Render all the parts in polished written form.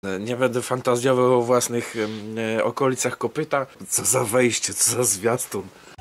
Nie będę fantazjował o własnych okolicach kopyta. Co za wejście, co za zwiastun.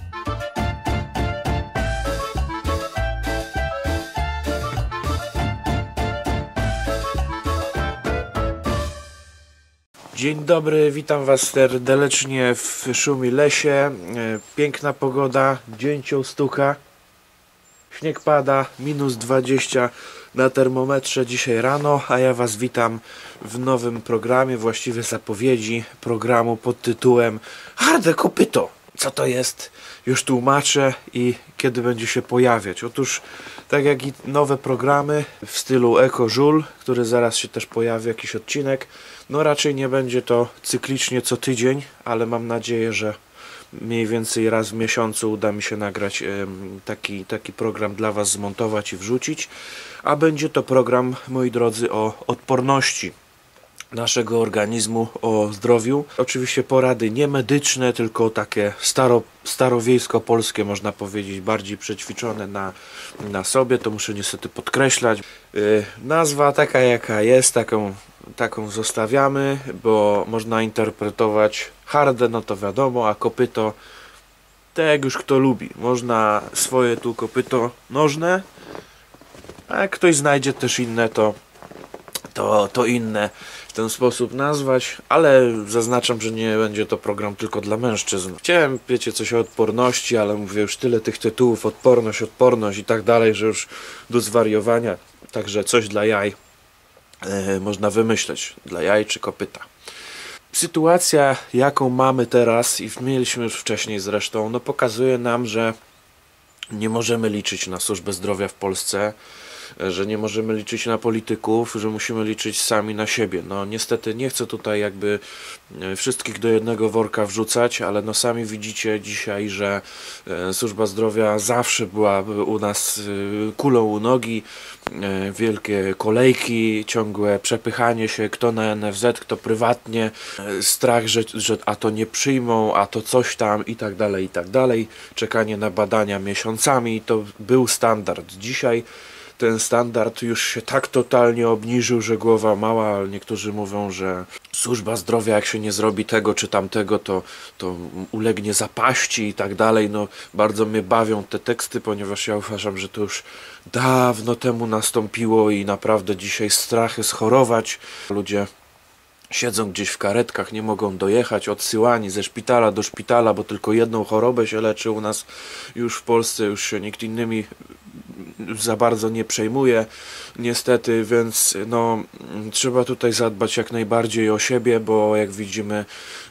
Dzień dobry, witam Was serdecznie w Szumi Lesie. Piękna pogoda, dzięcioł stuka. Śnieg pada, -20 na termometrze dzisiaj rano, a ja Was witam w nowym programie, właściwie zapowiedzi programu pod tytułem Harde Kopyto. Co to jest? Już tłumaczę i kiedy będzie się pojawiać. Otóż, tak jak i nowe programy w stylu Eko Żul, który zaraz się też pojawi, jakiś odcinek, no raczej nie będzie to cyklicznie co tydzień, ale mam nadzieję, że mniej więcej raz w miesiącu uda mi się nagrać taki program dla Was, zmontować i wrzucić. A będzie to program, moi drodzy, o odporności naszego organizmu, o zdrowiu. Oczywiście porady nie medyczne, tylko takie starowiejsko-polskie, można powiedzieć, bardziej przećwiczone na sobie. To muszę niestety podkreślać. Nazwa taka jaka jest, taką zostawiamy, bo można interpretować harde, no to wiadomo, a kopyto tak jak już kto lubi. Można swoje tu kopyto nożne, a jak ktoś znajdzie też inne, to inne w ten sposób nazwać, ale zaznaczam, że nie będzie to program tylko dla mężczyzn. Chciałem, wiecie, coś o odporności, ale mówię, już tyle tych tytułów, odporność i tak dalej, że już do zwariowania. Także coś dla jaj można wymyśleć, dla jaj czy kopyta. Sytuacja, jaką mamy teraz i mieliśmy już wcześniej zresztą, no pokazuje nam, że nie możemy liczyć na służbę zdrowia w Polsce, że nie możemy liczyć na polityków, że musimy liczyć sami na siebie. No niestety nie chcę tutaj jakby wszystkich do jednego worka wrzucać, ale no sami widzicie dzisiaj, że służba zdrowia zawsze była u nas kulą u nogi, wielkie kolejki, ciągłe przepychanie się, kto na NFZ, kto prywatnie, strach, że a to nie przyjmą, a to coś tam i tak dalej, czekanie na badania miesiącami, to był standard. Dzisiaj ten standard już się tak totalnie obniżył, że głowa mała, ale niektórzy mówią, że służba zdrowia, jak się nie zrobi tego czy tamtego, to ulegnie zapaści i tak dalej. No, bardzo mnie bawią te teksty, ponieważ ja uważam, że to już dawno temu nastąpiło i naprawdę dzisiaj strach jest chorować. Ludzie siedzą gdzieś w karetkach, nie mogą dojechać, odsyłani ze szpitala do szpitala, bo tylko jedną chorobę się leczy. U nas już w Polsce już się nikt innymi za bardzo nie przejmuje niestety, więc no trzeba tutaj zadbać jak najbardziej o siebie, bo jak widzimy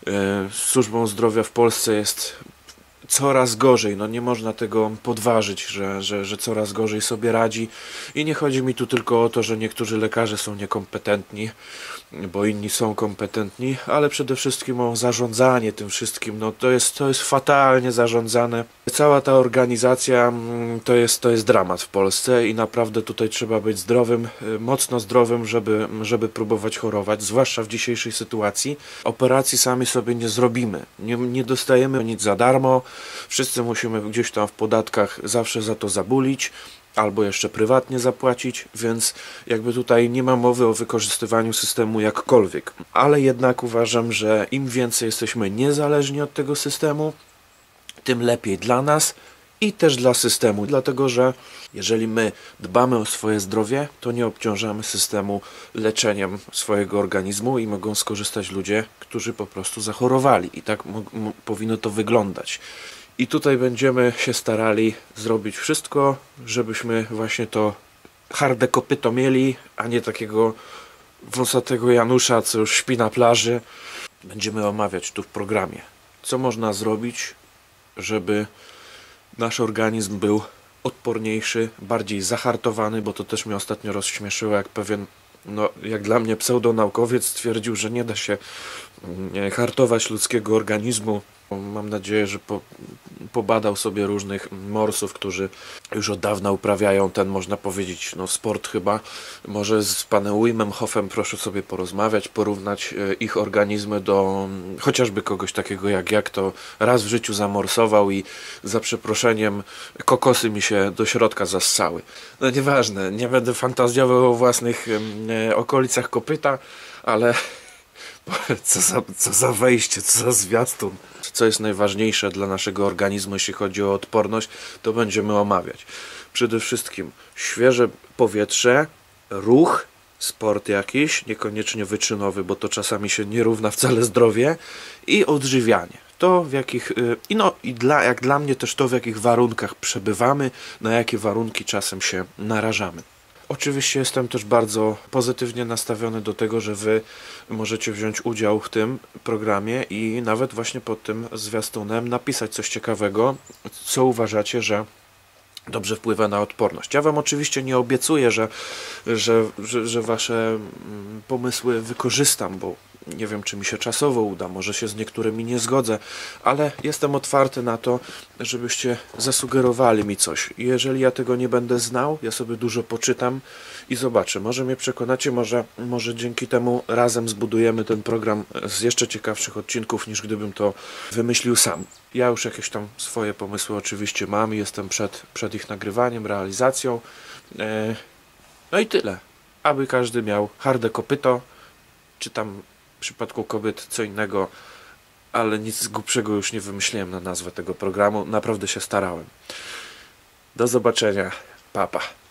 służbą zdrowia w Polsce jest coraz gorzej, no nie można tego podważyć, że coraz gorzej sobie radzi i nie chodzi mi tu tylko o to, że niektórzy lekarze są niekompetentni, bo inni są kompetentni, ale przede wszystkim o zarządzanie tym wszystkim, no to jest fatalnie zarządzane. Cała ta organizacja to jest dramat w Polsce i naprawdę tutaj trzeba być zdrowym, mocno zdrowym, żeby próbować chorować, zwłaszcza w dzisiejszej sytuacji. Operacji sami sobie nie zrobimy, nie dostajemy nic za darmo, wszyscy musimy gdzieś tam w podatkach zawsze za to zabulić, albo jeszcze prywatnie zapłacić, więc jakby tutaj nie ma mowy o wykorzystywaniu systemu jakkolwiek. Ale jednak uważam, że im więcej jesteśmy niezależni od tego systemu, tym lepiej dla nas i też dla systemu. Dlatego, że jeżeli my dbamy o swoje zdrowie, to nie obciążamy systemu leczeniem swojego organizmu i mogą skorzystać ludzie, którzy po prostu zachorowali. I tak powinno to wyglądać. I tutaj będziemy się starali zrobić wszystko, żebyśmy właśnie to harde kopyto mieli, a nie takiego wąsatego Janusza, co już śpi na plaży. Będziemy omawiać tu w programie, co można zrobić, żeby nasz organizm był odporniejszy, bardziej zahartowany, bo to też mnie ostatnio rozśmieszyło, jak pewien, no jak dla mnie pseudonaukowiec stwierdził, że nie da się hartować ludzkiego organizmu. Mam nadzieję, że pobadał sobie różnych morsów, którzy już od dawna uprawiają ten, można powiedzieć, no sport chyba. Może z panem Wimem Hofem proszę sobie porozmawiać, porównać ich organizmy do chociażby kogoś takiego jak ja, kto raz w życiu zamorsował i za przeproszeniem kokosy mi się do środka zassały. No nieważne, nie będę fantazjował o własnych okolicach kopyta, ale Co za wejście, co za zwiastun. Co jest najważniejsze dla naszego organizmu, jeśli chodzi o odporność, to będziemy omawiać. Przede wszystkim świeże powietrze, ruch, sport jakiś, niekoniecznie wyczynowy, bo to czasami się nie równa wcale zdrowie, i odżywianie. To w jakich, jak dla mnie też to, w jakich warunkach przebywamy, na jakie warunki czasem się narażamy. Oczywiście jestem też bardzo pozytywnie nastawiony do tego, że Wy możecie wziąć udział w tym programie i nawet właśnie pod tym zwiastunem napisać coś ciekawego, co uważacie, że dobrze wpływa na odporność. Ja Wam oczywiście nie obiecuję, że Wasze pomysły wykorzystam, bo nie wiem, czy mi się czasowo uda, może się z niektórymi nie zgodzę, ale jestem otwarty na to, żebyście zasugerowali mi coś. Jeżeli ja tego nie będę znał, ja sobie dużo poczytam i zobaczę. Może mnie przekonacie, może dzięki temu razem zbudujemy ten program z jeszcze ciekawszych odcinków, niż gdybym to wymyślił sam. Ja już jakieś tam swoje pomysły oczywiście mam i jestem przed ich nagrywaniem, realizacją. No i tyle. Aby każdy miał harde kopyto, czy tam w przypadku kobiet co innego, ale nic głupszego już nie wymyśliłem na nazwę tego programu. Naprawdę się starałem. Do zobaczenia. Pa, pa.